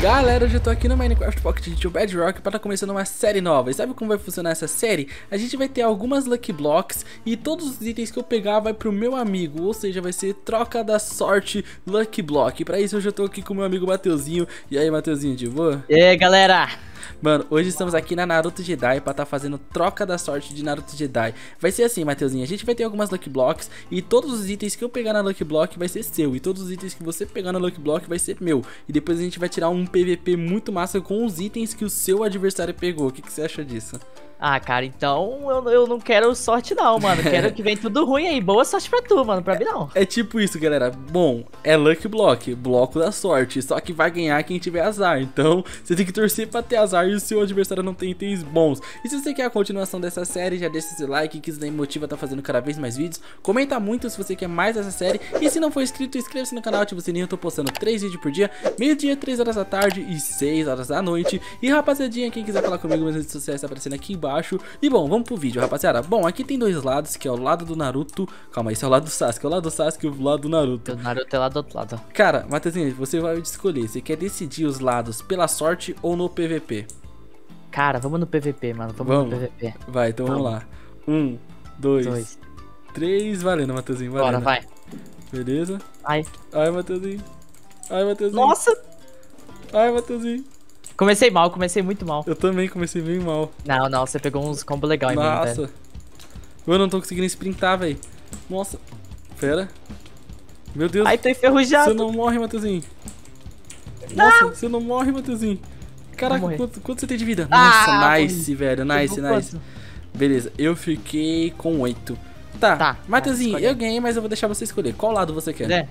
Galera, hoje eu tô aqui no Minecraft Pocket Edition Bedrock para estar começando uma série nova. E sabe como vai funcionar essa série? A gente vai ter algumas Lucky Blocks e todos os itens que eu pegar vai pro meu amigo. Ou seja, vai ser troca da sorte Lucky Block. E pra isso hoje eu tô aqui com o meu amigo Mateuzinho. E aí, Mateuzinho, de boa? E aí, galera? Mano, hoje estamos aqui na Naruto Jedi pra estar fazendo troca da sorte de Naruto Jedi. Vai ser assim, Mateuzinho, a gente vai ter algumas Lucky Blocks e todos os itens que eu pegar na Lucky Block vai ser seu. E todos os itens que você pegar na Lucky Block vai ser meu. E depois a gente vai tirar um PVP muito massa com os itens que o seu adversário pegou. O que você acha disso? Ah, cara, então eu não quero sorte não, mano. Quero que venha tudo ruim aí. Boa sorte pra tu, mano. Pra mim não. É tipo isso, galera. Bom, é Lucky Block, bloco da sorte. Só que vai ganhar quem tiver azar. Então, você tem que torcer pra ter azar e o seu adversário não tem itens bons. E se você quer a continuação dessa série, já deixa seu like, que isso daí motiva a tá fazendo cada vez mais vídeos. Comenta muito se você quer mais dessa série. E se não for inscrito, inscreva-se no canal, ativa o sininho. Eu tô postando 3 vídeos por dia. Meio-dia, 3 horas da tarde e 6 horas da noite. E rapaziadinha, quem quiser falar comigo nas redes sociais, tá aparecendo aqui embaixo. E bom, vamos pro vídeo, rapaziada. Bom, aqui tem dois lados, que é o lado do Naruto. Calma, esse é o lado do Sasuke. É o lado do Sasuke e o lado do Naruto. O Naruto é lá do outro lado. Cara, Mateuzinho, você vai escolher. Você quer decidir os lados pela sorte ou no PVP? Cara, vamos no PVP, mano. Vamos no PVP. Vai, então vamos lá. 1, 2, 3. Valendo, Mateuzinho. Valendo. Bora, vai. Beleza? Ai. Ai, Mateuzinho. Ai, Mateuzinho. Nossa! Ai, Mateuzinho. Comecei mal, comecei muito mal. Eu também comecei bem mal. Não, você pegou uns combos legais em mim, Nossa. velho. Eu não tô conseguindo sprintar, velho. Nossa. Pera. Meu Deus. Ai, tô enferrujado. Você não morre, Mateuzinho. Nossa, você não morre, Mateuzinho. Caraca, quanto você tem de vida? Nossa, nice, velho. Nice. Beleza, eu fiquei com 8. Tá, Mateuzinho, eu ganhei, mas eu vou deixar você escolher. Qual lado você quer?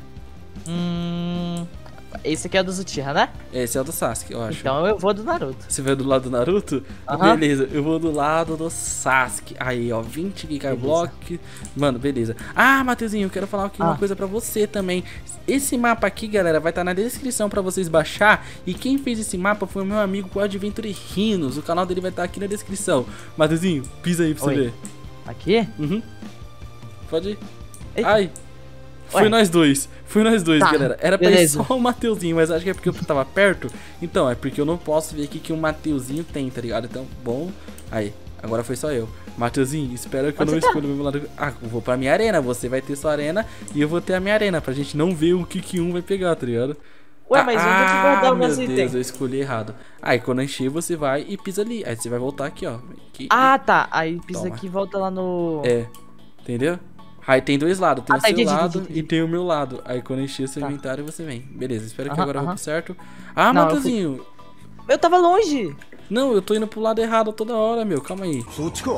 Esse aqui é do Uchiha, né? Esse é o do Sasuke, eu acho. Então eu vou do Naruto. Você vai do lado do Naruto? Beleza, eu vou do lado do Sasuke. Aí, ó, 20 Gigablock. Mano, beleza. Ah, Mateuzinho, eu quero falar aqui uma coisa pra você também. Esse mapa aqui, galera, vai estar na descrição pra vocês baixar. E quem fez esse mapa foi o meu amigo o Adventure Rhinos. O canal dele vai estar aqui na descrição. Mateuzinho, pisa aí pra você ver. Aqui? Pode ir. Eita. Ai. Foi nós dois, tá, galera. Era pra ir só o Mateuzinho, mas acho que é porque eu tava perto. Então, é porque eu não posso ver aqui que o Mateuzinho tem, tá ligado? Então, bom. Aí, agora foi só eu. Mateuzinho, espero que eu não escolha o mesmo lado. Ah, eu vou pra minha arena. Você vai ter sua arena e eu vou ter a minha arena. Pra gente não ver o que um vai pegar, tá ligado? Ué, mas onde é que guardar o meus itens? Meu Deus, eu escolhi errado. Aí, quando encher, você vai e pisa ali. Aí você vai voltar aqui, ó. Aqui, tá. Aí pisa aqui e volta lá no... Entendeu? Aí tem dois lados, tem o seu lado e tem o meu lado. Aí quando encher o seu inventário, você vem. Beleza, espero que agora eu vou certo. Ah, Mateuzinho! Eu tava longe! Não, eu tô indo pro lado errado toda hora, meu. Calma aí.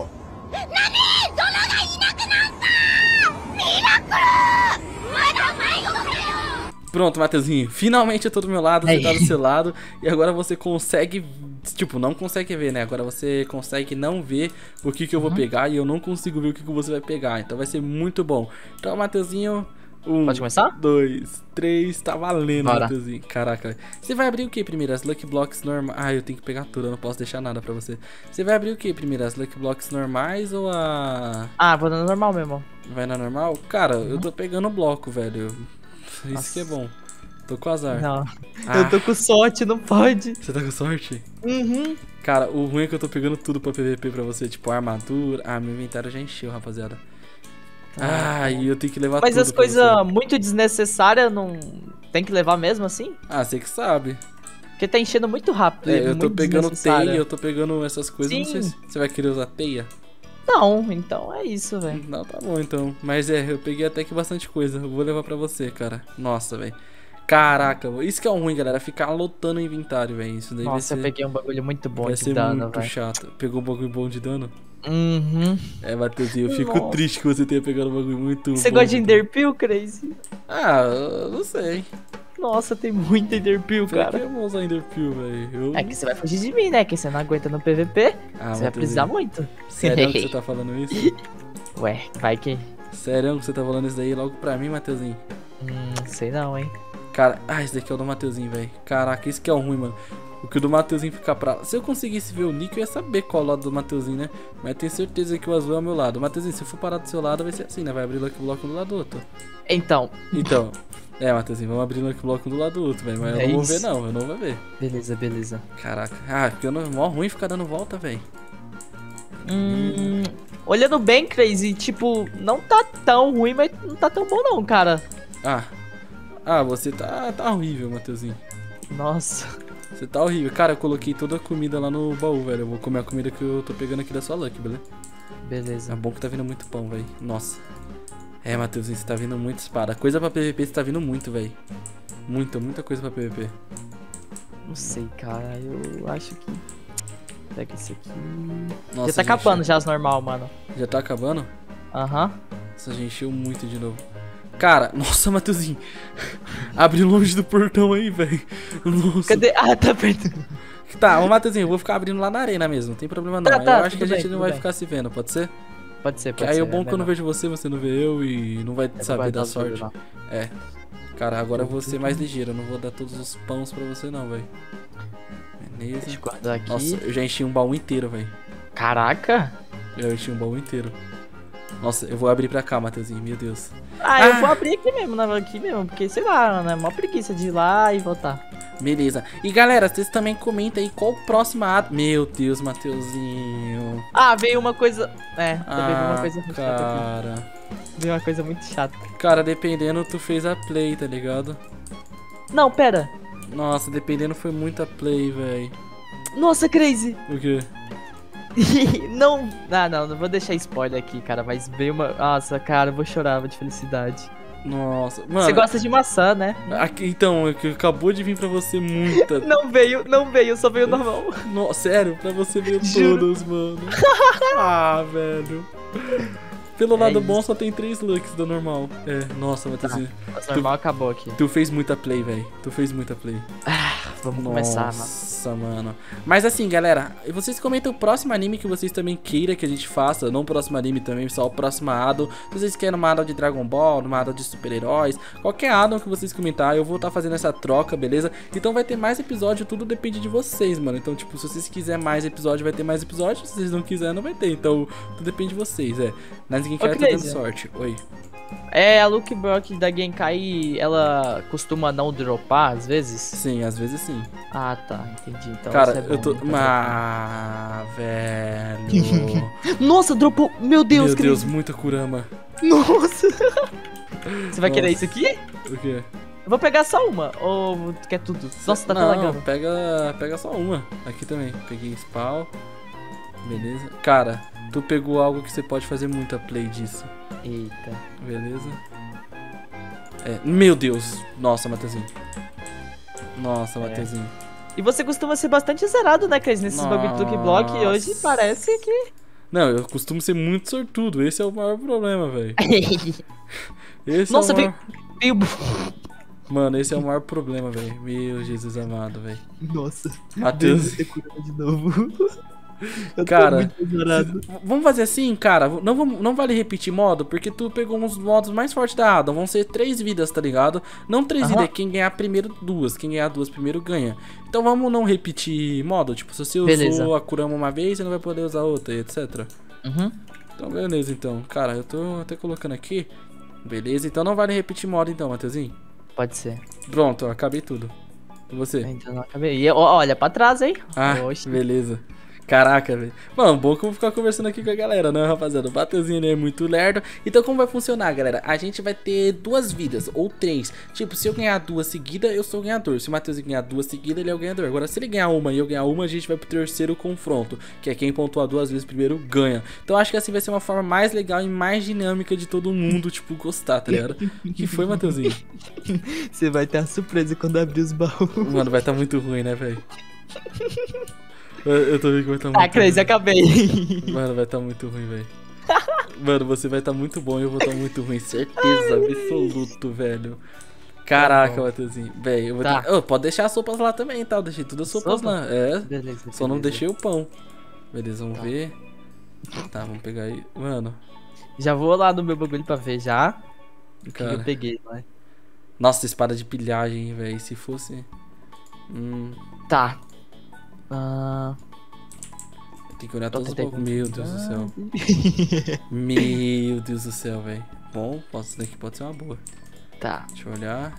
Pronto, Mateuzinho. Finalmente eu tô do meu lado, você tá do seu lado. E agora você consegue... Tipo, não consegue ver, né? Agora você consegue não ver o que eu vou pegar. E eu não consigo ver o que você vai pegar. Então vai ser muito bom. Então, Mateuzinho... Pode começar? 2, 3, tá valendo, Mateuzinho. Caraca. Você vai abrir o que primeiro? As Lucky Blocks normais... Ah, eu tenho que pegar tudo, eu não posso deixar nada pra você. Você vai abrir o que primeiro? As Lucky Blocks normais ou a... Ah, vou na normal mesmo. Vai na normal? Cara, eu tô pegando bloco, velho. Isso que é bom. Tô com azar. Não. Eu tô com sorte, não pode. Você tá com sorte? Cara, o ruim é que eu tô pegando tudo pra PVP pra você. Tipo, armadura. Ah, meu inventário já encheu, rapaziada. E eu tenho que levar tudo. Mas as coisas muito desnecessárias não... Tem que levar mesmo assim? Ah, você que sabe. Porque tá enchendo muito rápido. Eu tô pegando teia, eu tô pegando essas coisas. Sim. Não sei se você vai querer usar teia. Não, então é isso, velho. Não, tá bom então. Mas eu peguei até que bastante coisa. Eu vou levar pra você, cara. Nossa, velho. Caraca, isso que é o ruim, galera. Ficar lotando o inventário, velho. Isso daí vai ser... eu peguei um bagulho muito bom de dano, velho. Vai ser muito chato. Pegou um bagulho bom de dano? Mateuzinho, eu fico triste que você tenha pegado um bagulho muito bom. Você gosta de Enderpeel, Crazy? Ah, eu não sei. Nossa, tem muito Enderpeel, cara. Por que eu vou usar Enderpeel, velho? É que você vai fugir de mim, né? Que você não aguenta no PVP. Você vai precisar muito. Sério que você tá falando isso? Ué, vai que... Sério que você tá falando isso daí logo pra mim, Mateuzinho? Sei não, hein. Cara, esse daqui é o do Mateuzinho, velho. Caraca, isso que é o ruim, mano. O que o do Mateuzinho ficar pra lá. Se eu conseguisse ver o Nick, eu ia saber qual lado do Mateuzinho, né? Mas tenho certeza que o azul é o meu lado. Mateuzinho, se eu for parar do seu lado, vai ser assim, né? Vai abrir Lucky Block um do lado do outro. Então. Então. Mateuzinho, vamos abrir Lucky Block um do lado do outro, velho. Mas eu não vou ver, não. Eu não vou ver. Beleza. Caraca. Porque mó ruim ficar dando volta, velho. Olhando bem, Crazy, tipo, não tá tão ruim, mas não tá tão bom não, cara. Você tá horrível, Mateuzinho. Nossa. Você tá horrível. Cara, eu coloquei toda a comida lá no baú, velho. Eu vou comer a comida que eu tô pegando aqui da sua Lucky, beleza? Beleza. É bom que tá vindo muito pão, velho. Nossa. Mateuzinho, você tá vindo muito espada. Coisa pra PVP você tá vindo muito, velho. Muita coisa pra PVP. Não sei, cara. Eu acho que... Pega esse aqui. Nossa, já tá acabando já as normal, mano. Já tá acabando? Aham. Nossa, a gente encheu muito de novo. Cara, nossa, Mateuzinho. Abre longe do portão aí, velho. Nossa. Cadê? Tá perto. Tá, ô Mateuzinho, eu vou ficar abrindo lá na arena mesmo. Não tem problema não. Tá, eu acho que a gente bem, não vai ficar se vendo, pode ser? Pode ser. Aí o bom é que eu não vejo você não vê eu e não vai saber da sorte. Cara, agora eu vou ser mais ligeiro. Eu não vou dar todos os pães pra você não, velho. Beleza. Deixa eu guardar aqui. Nossa, eu já enchi um baú inteiro, velho. Caraca. Eu enchi um baú inteiro. Nossa, eu vou abrir pra cá, Mateuzinho, meu Deus. Eu vou abrir aqui mesmo, porque sei lá, né? Mó preguiça de ir lá e voltar. Beleza. E galera, vocês também comentem aí qual o próximo ato. Meu Deus, Mateuzinho. Veio uma coisa. Também veio uma coisa muito chata cara. aqui. Veio uma coisa muito chata. Cara, dependendo, tu fez a play, tá ligado? Não, pera. Nossa, dependendo foi muita play, velho. Nossa, Crazy. O quê? Não vou deixar spoiler aqui, cara, mas veio uma... Nossa, cara, eu vou chorar de felicidade. Nossa, mano. Você gosta de maçã, né? Então, acabou de vir pra você muita. Não veio, só veio normal. Nossa, sério, pra você veio todos, mano. Velho. Pelo lado bom, só tem 3 Lucks do normal. Nossa, Mateuzinho. O normal acabou aqui. Tu fez muita play, velho. Tu fez muita play. Vamos começar, mano. Nossa, mano. Mas assim, galera, vocês comentam o próximo anime que vocês também queiram que a gente faça. Não o próximo anime também, só o próximo addon. Se vocês querem uma addon de Dragon Ball, uma addon de super-heróis, qualquer addon que vocês comentarem, eu vou estar fazendo essa troca, beleza? Então vai ter mais episódio, tudo depende de vocês, mano. Então, tipo, se vocês quiserem mais episódio, vai ter mais episódio. Se vocês não quiserem, não vai ter. Então, tudo depende de vocês, Mas ninguém quer ter dando sorte. Oi. A Lucky Block da Genkai, ela costuma não dropar às vezes? Sim, às vezes sim. Tá, entendi. Então, cara, bom, eu tô... velho... Nossa, dropou... Meu Deus, Meu Deus, muita Kurama. Nossa. Você vai querer isso aqui? O quê? Eu vou pegar só uma, ou tu quer tudo? Nossa, tá não, pega só uma. Aqui também, peguei spawn. Beleza. Cara, tu pegou algo que você pode fazer muita play disso. Eita. Beleza. Meu Deus. Nossa, Mateuzinho. Nossa, Mateuzinho. E você costuma ser bastante zerado, né, Crazy? Nesses bagulho do Lucky Block. E hoje parece que... Não, eu costumo ser muito sortudo. Esse é o maior problema, velho. Nossa, veio... Mano, esse é o maior problema, velho. Meu Jesus amado, velho. Nossa. Matheus. De novo. Cara, vamos fazer assim, cara. Não vale repetir modo, porque tu pegou uns modos mais fortes da Addon. Vão ser 3 vidas, tá ligado? Não 3 vidas, quem ganhar primeiro 2. Quem ganhar 2 primeiro ganha. Então vamos não repetir modo. Tipo, se você usou a Kurama uma vez, você não vai poder usar outra, etc. Então beleza, então. Cara, eu tô até colocando aqui. Beleza, então não vale repetir modo então, Mateuzinho. Pode ser. Pronto, ó, acabei tudo. E você? Então não acabei. E, olha pra trás, hein? Oxi. Beleza. Caraca, velho. Mano, bom que eu vou ficar conversando aqui com a galera, né, rapaziada? O Mateuzinho é muito lerdo. Então como vai funcionar, galera? A gente vai ter 2 vidas, ou 3. Tipo, se eu ganhar 2 seguidas, eu sou o ganhador. Se o Mateuzinho ganhar 2 seguidas, ele é o ganhador. Agora, se ele ganhar uma e eu ganhar uma, a gente vai pro terceiro confronto, que é quem pontuar 2 vezes primeiro ganha. Então acho que assim vai ser uma forma mais legal e mais dinâmica de todo mundo, tipo, gostar, tá ligado? Que foi, Mateuzinho? Você vai ter a surpresa quando abrir os baús. Mano, vai tá muito ruim, né, velho? Eu tô vendo que vai tá muito Crazy, ruim. acabei. Mano, vai tá muito ruim, velho. Mano, você vai tá muito bom e eu vou tá muito ruim. Certeza absoluto, velho. Caraca, Mateuzinho. Velho, eu vou ter... pode deixar as sopas lá também, tá? Eu deixei todas as sopas lá. Beleza, só não deixei o pão. Beleza, vamos ver. Tá, vamos pegar aí. Mano. Já vou lá no meu bagulho pra ver já. O que eu peguei, vai. Nossa, espada de pilhagem, velho. Se fosse... Tá. Ah, Tem que olhar tô todos os tentando. bagulhos. Meu Deus do céu. Meu Deus do céu, velho. Bom, isso daqui pode ser uma boa. Tá. Deixa eu olhar.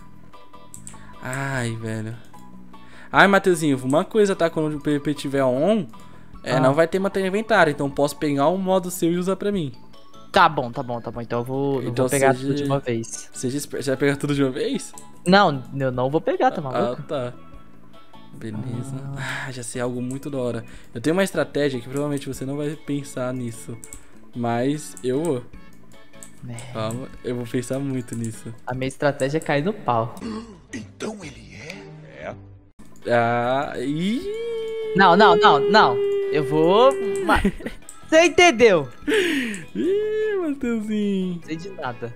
Ai, velho. Ai, Mateuzinho, uma coisa, tá? Quando o PVP tiver on, não vai ter matéria inventário. Então posso pegar um modo seu e usar pra mim. Tá bom. Então eu vou, não Então vou pegar seja- tudo de uma vez. Seja esperto. Você vai pegar tudo de uma vez? Não, eu não vou pegar, tá maluco? Ah, tá. Beleza. Já sei algo muito da hora. Eu tenho uma estratégia que provavelmente você não vai pensar nisso. Mas eu vou. É, Calma, eu vou pensar muito nisso. a minha estratégia é cair no pau. Então ele é? Ah, ih. Não. Eu vou... Você entendeu? Ih, Mateuzinho. Não sei de nada.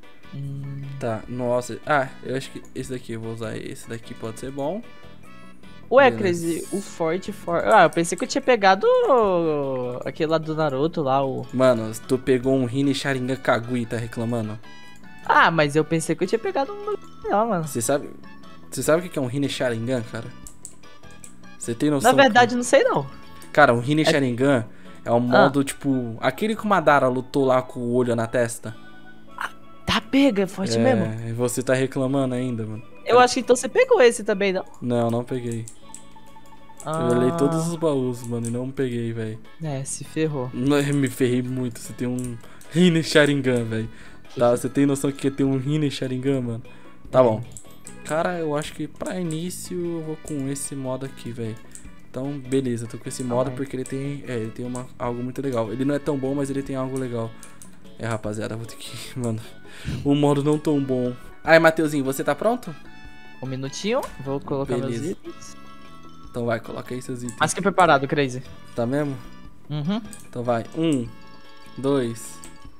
Tá, nossa. Ah, eu acho que esse daqui eu vou usar. Esse daqui pode ser bom. Ué, Beleza. Crazy, o Forte... Ah, eu pensei que eu tinha pegado aquele lá do Naruto, lá, o... Mano, tu pegou um Rin Sharingan Kagui e tá reclamando? Ah, mas eu pensei que eu tinha pegado um... Não, mano. Você sabe o que é um Rin Sharingan, cara? Você tem noção? Na verdade, não sei não. Cara, um Rin Sharingan é um modo, tipo... Aquele que o Madara lutou lá com o olho na testa. Tá, pega, é forte mesmo. E você tá reclamando ainda, mano. Eu acho que então você pegou esse também, não? Não peguei. Ah, Eu olhei todos os baús, mano, e não peguei, velho. É, se ferrou. Me ferrei muito. Você tem um Rin Sharingan, velho. Tá, você tem noção que ter um Rin Sharingan, mano? Tá bom. Cara, eu acho que pra início eu vou com esse modo aqui, velho. Então, beleza, eu tô com esse modo porque ele tem, algo muito legal. Ele não é tão bom, mas ele tem algo legal. Rapaziada, vou ter que... Mano, o modo não tão bom. Aí, Mateuzinho, você tá pronto? Um minutinho, vou colocar Beleza. meus itens. Então vai, coloca aí seus itens. Mais que preparado, Crazy. Tá mesmo? Uhum. Então vai. 1, 2,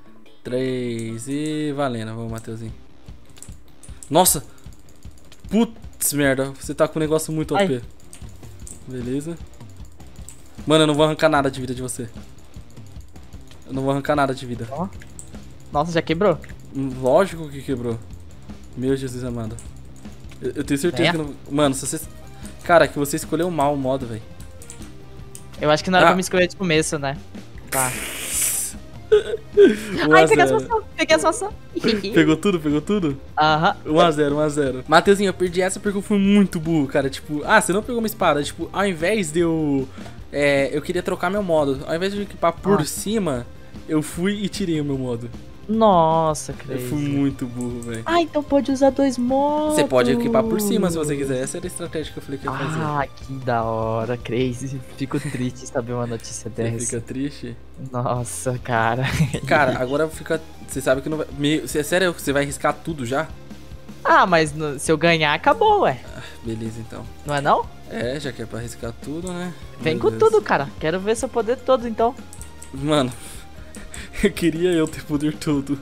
3 e valendo. Vamos, Mateuzinho. Nossa! Putz, merda. Você tá com um negócio muito OP. Ai. Beleza. Mano, eu não vou arrancar nada de vida de você. Eu não vou arrancar nada de vida. Ó. Nossa, já quebrou? Lógico que quebrou. Meu Jesus amado. Eu tenho certeza que não... Mano, se você... Cara, que você escolheu mal o modo, velho. Eu acho que não era pra me escolher de começo, né? Tá. 1 a Ai, peguei as 0. maçãs. Peguei as maçãs. Pegou tudo? Pegou tudo? Aham. 1x0. Mateuzinho, eu perdi essa porque eu fui muito burro, cara. Tipo, você não pegou uma espada. Tipo, ao invés de eu... eu queria trocar meu modo. Ao invés de eu equipar por cima, eu fui e tirei o meu modo. Nossa, Eu Crazy. fui muito burro, velho. Ah, então pode usar dois modos. Você pode equipar por cima se você quiser. Essa era a estratégia que eu falei que ia fazer. Ah, que da hora, Crazy. Fico triste de saber uma notícia Você dessa. fica triste? Nossa, cara. Cara, agora fica... Você sabe que não vai... Sério, você vai arriscar tudo já? Ah, mas se eu ganhar, acabou, ué. Beleza, então. Não é não? Já que é pra arriscar tudo, né? Vem com Beleza. tudo, cara. Quero ver seu poder todo, então. Mano, eu queria eu ter poder todo.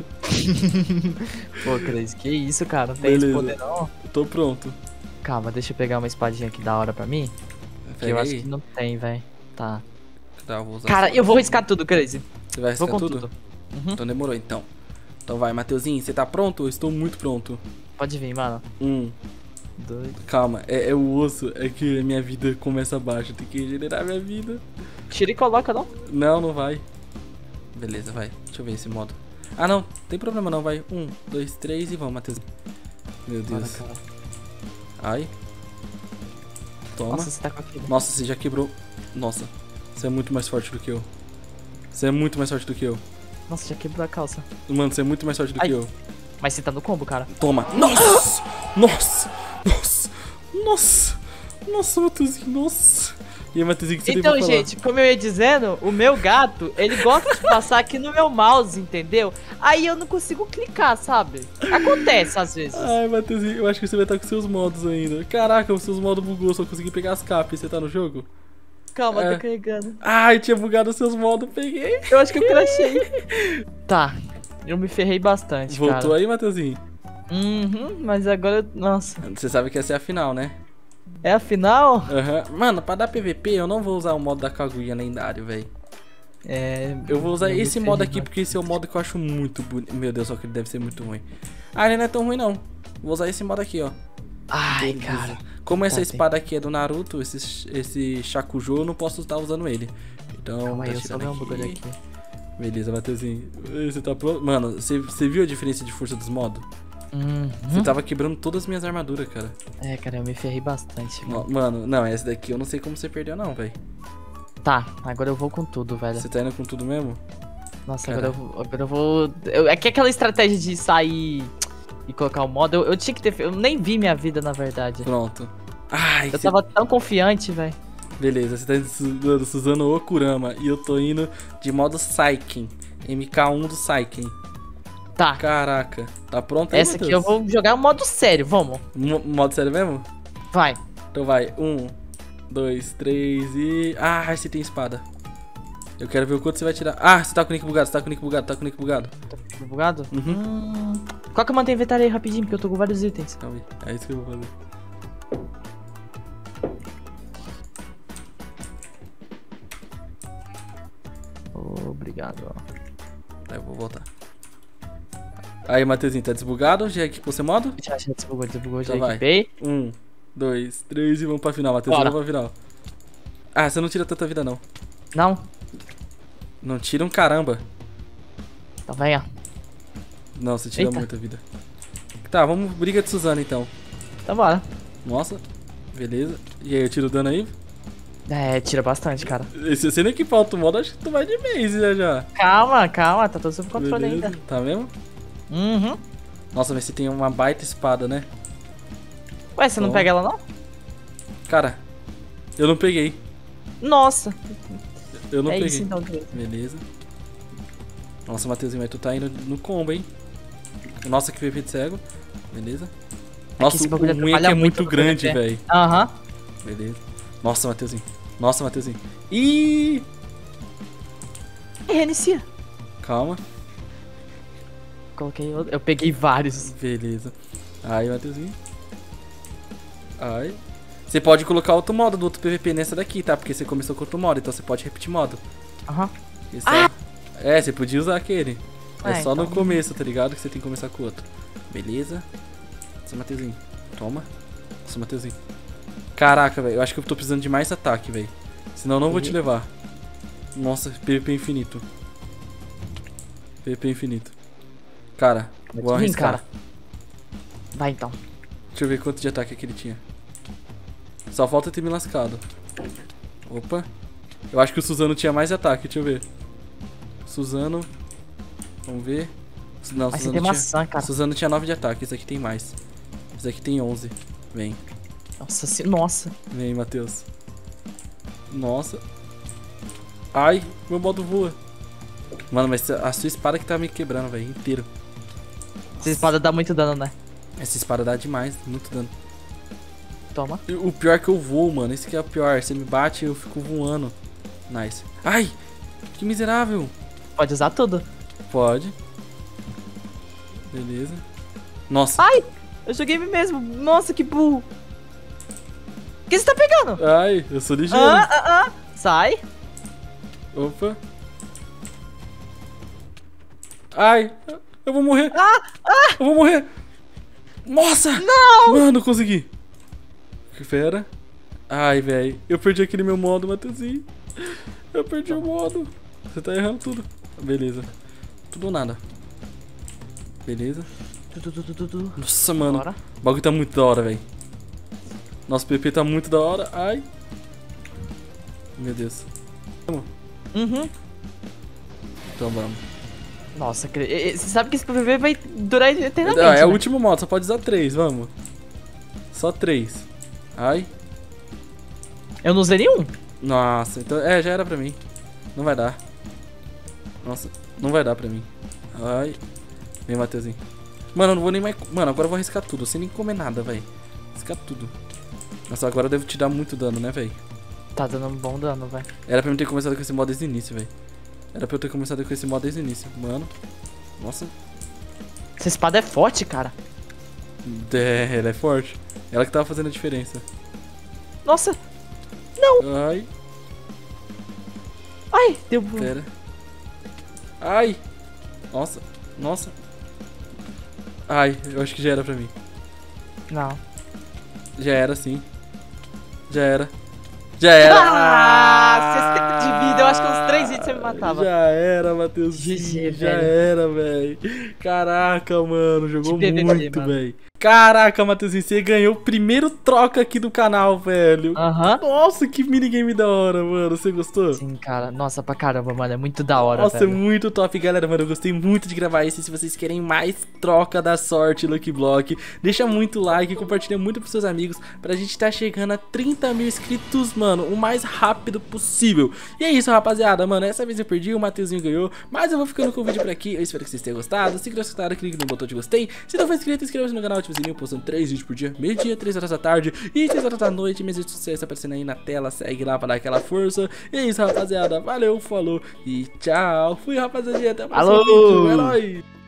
Pô, Crazy, que isso, cara? Não tem esse Beleza. poder, não? Tô pronto. Calma, deixa eu pegar uma espadinha aqui da hora pra mim. Que eu Pega acho aí. que não tem, velho. Tá. Tá, eu vou usar Cara, só- eu vou riscar tudo, Crazy. Você vai Vou arriscar com tudo? tudo. Uhum. Então demorou, então. Então vai, Mateuzinho, você tá pronto? Eu estou muito pronto. Pode vir, mano. 1, Dois. calma, é o osso, é que a minha vida começa abaixo, tem que regenerar minha vida. Tira e coloca, não? Não, não vai. Beleza, vai. Deixa eu ver esse modo. Ah, não, tem problema não, vai. 1, 2, 3 e vamos, Mateuzinho. Meu Bora, Deus. cara. Ai. Toma. Nossa, você tá com aquilo. Nossa, você já quebrou. Nossa, você é muito mais forte do que eu. Você é muito mais forte do que eu. Nossa, já quebrou a calça. Mano, você é muito mais forte do Ai. que eu. Mas você tá no combo, cara. Toma. Nossa! Nossa! Nossa! Nossa! Nossa, Mateuzinho, nossa! E aí, Mateuzinho, o que você tem Então, pra falar? gente, como eu ia dizendo, o meu gato, ele gosta de passar aqui no meu mouse, entendeu? Aí eu não consigo clicar, sabe? Acontece às vezes. Ai, Mateuzinho, eu acho que você vai estar com seus modos ainda. Caraca, os seus modos bugou, só consegui pegar as capas. Você tá no jogo? Calma, É. tô carregando. Ai, tinha bugado os seus modos, peguei. Eu acho que eu crashei. Tá, eu me ferrei bastante, Voltou cara. aí, Mateuzinho? Uhum, mas agora, nossa. Você sabe que essa é a final, né? É a final? Aham. Mano, pra dar PVP, eu não vou usar o modo da Kaguya lendário, velho. É. Eu vou usar me esse ferrei modo aqui bastante. porque esse é o modo que eu acho muito bonito. Meu Deus, só que ele deve ser muito ruim. Ah, ele não é tão ruim, não. Vou usar esse modo aqui, ó. Ai, Beleza. cara. Como essa Tá, espada aqui é do Naruto, esse Shakujo, eu não posso estar usando ele. Então, Calma aí, tá eu só tirando ver um bagulho aqui. Beleza, Matheusinho. Você tá pronto? Mano, você viu a diferença de força dos modos? Você tava quebrando todas as minhas armaduras, cara. É, cara, eu me ferrei bastante, mano. Mano, não, essa daqui eu não sei como você perdeu não, velho. Tá, agora eu vou com tudo, velho. Você tá indo com tudo mesmo? Nossa, Cara. agora eu vou... É que aquela estratégia de sair e colocar o modo, eu tinha que ter... Eu nem vi minha vida, na verdade. Pronto. Ai, Eu tava tão confiante, velho. Beleza, você tá indo usando o Kurama e eu tô indo de modo Saiken. MK1 do Saiken. Tá, Caraca, tá pronto aí, essa aqui eu vou jogar o modo sério, vamos. Modo sério mesmo? Vai. Então vai, 1, 2, 3 e... Ah, você tem espada. Eu quero ver o quanto você vai tirar. Ah, você tá com o nick bugado, você tá com o nick bugado, tá com o nick bugado. Tá bugado? Uhum. Qual que eu mantenho inventário aí rapidinho, porque eu tô com vários itens. Calma aí, é isso que eu vou fazer. Obrigado, ó. Aí eu vou voltar. Aí, Matheusinho, tá desbugado? Já equipou seu modo? Já desbugou, já Então vai. equipei. 1, 2, 3 e vamos pra final, Matheus. Bora. Vamos pra final. Ah, você não tira tanta vida, não. Não? Não tira um caramba. Então vai, ó. Não, você tira Eita. muita vida. Tá, vamos briga de Suzana, então. Então bora. Nossa, beleza. E aí, eu tiro o dano aí? É, tira bastante, cara. Se você não equipar outro modo, acho que tu vai de base, né, já. Calma, tá tudo sob controle Beleza. ainda. Tá mesmo? Uhum. Nossa, mas você tem uma baita espada, né? Ué, você não Bom. pega ela não? Cara, eu não peguei. Nossa. Eu não É peguei. isso então, querido. Beleza. Nossa, Matheusinho, mas tu tá indo no combo, hein? Nossa, que VP de cego. Beleza. Nossa, esse o bagulho ruim é que atrapalha é muito muito no grande, PVP. velho. Aham. Beleza. Nossa, Matheusinho. Nossa, Matheusinho. Ih! Reinicia. Calma. Coloquei outro. Eu peguei vários. Beleza. Aí, Matheusinho. Ai. Você pode colocar outro modo do outro PVP nessa daqui, tá? Porque você começou com outro modo, então você pode repetir modo. Aham. Esse é, você podia usar aquele. É Ah, só no então. começo, tá ligado? Que você tem que começar com o outro. Beleza. Nossa, Matheusinho. Toma. Nossa, Matheusinho. Caraca, velho. Eu acho que eu tô precisando de mais ataque, velho. Senão eu não vou te levar. Nossa, PVP infinito. PVP infinito. Cara, vou Vem, arriscar. cara. Vai então. Deixa eu ver quanto de ataque que ele tinha. Só falta ter me lascado. Opa. Eu acho que o Suzano tinha mais ataque, deixa eu ver. Suzano. Vamos ver. Não, Mas você Suzano tem tinha... maçã, cara. Suzano tinha 9 de ataque, esse aqui tem mais. Esse aqui tem 11. Vem. Nossa. Vem, Matheus. Nossa. Ai, meu modo voa. Mano, mas a sua espada que tá me quebrando, velho, inteiro. Essa espada dá muito dano, né? Essa espada dá demais, muito dano. Toma. E o pior é que eu voo, mano. Esse que é o pior. Você me bate e eu fico voando. Nice. Ai! Que miserável. Pode usar tudo. Pode. Beleza. Nossa. Ai! Eu joguei em mim mesmo. Nossa, que burro. O que você tá pegando? Ai, eu sou ligeiro. Sai. Opa. Ai, eu vou morrer. Eu vou morrer. Nossa! Não! Mano, consegui. Que fera. Ai, velho. Eu perdi aquele meu modo, Matheusinho. Eu perdi o modo. Você tá errando tudo. Beleza. Tudo ou nada. Beleza. Nossa, mano. Bora. O bagulho tá muito da hora, velho. Nosso PP tá muito da hora. Ai. Meu Deus. Vamos. Uhum. Então vamos. Nossa, você sabe que esse PVP vai durar eternamente, É né? o último modo, só pode usar 3, vamos. Só 3. Ai. Eu não usei nenhum. Nossa, então. Já era pra mim. Não vai dar. Nossa, não vai dar pra mim. Ai. Vem, Matheusinho. Mano, eu não vou nem mais. Mano, agora eu vou arriscar tudo, sem nem comer nada, velho. Arriscar tudo. Nossa, agora eu devo te dar muito dano, né, velho? Tá dando um bom dano, velho. Era pra eu ter começado com esse modo desde o início, velho. Era pra eu ter começado com esse modo desde o início. Mano. Nossa. Essa espada é forte, cara. Ela é forte. Ela que tava fazendo a diferença. Nossa. Ai, Ai, deu... pera. Ai. Nossa, nossa. Ai, eu acho que já era pra mim. Não. Já era, sim. Já era. Já era. Ah, 60 de vida. Eu acho que uns 3 hits você me matava. Já era, Matheus. GG, Já velho. era, velho. Caraca, mano. Jogou De PVP, muito, mano. velho. Caraca, Matheus, você ganhou o primeiro troca aqui do canal, velho. Aham. Nossa, que minigame da hora, mano. Você gostou? Sim, cara. Nossa, pra caramba, mano. É muito da hora, Nossa, é velho. muito top, galera, mano, eu gostei muito de gravar isso. E se vocês querem mais troca da sorte Lucky Block, deixa muito like, compartilha muito pros seus amigos, pra gente tá chegando a 30 mil inscritos, mano, o mais rápido possível. E é isso, rapaziada, mano, essa vez eu perdi, o Mateuzinho ganhou, mas eu vou ficando com o vídeo por aqui. Eu espero que vocês tenham gostado. Se gostaram, clique no botão de gostei. Se não for inscrito, inscreva-se no canal, ative o sininho, postando 3 vídeos por dia, meio-dia, 3 horas da tarde e 6 horas da noite. Minhas redes sociais aparecendo aí na tela, segue lá pra dar aquela força. E é isso, rapaziada, valeu, falou e tchau. Fui, rapaziada, até o próximo Falou! vídeo, é nóis!